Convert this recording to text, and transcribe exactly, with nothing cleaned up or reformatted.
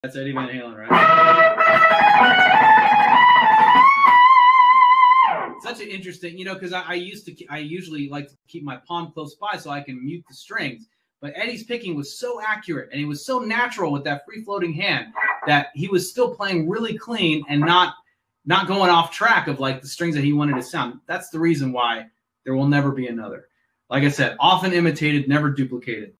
That's Eddie Van Halen, right? Such an interesting, you know, because I, I used to, I usually like to keep my palm close by so I can mute the strings. But Eddie's picking was so accurate and he was so natural with that free-floating hand that he was still playing really clean and not not going off track of like the strings that he wanted to sound. That's the reason why there will never be another. Like I said, often imitated, never duplicated.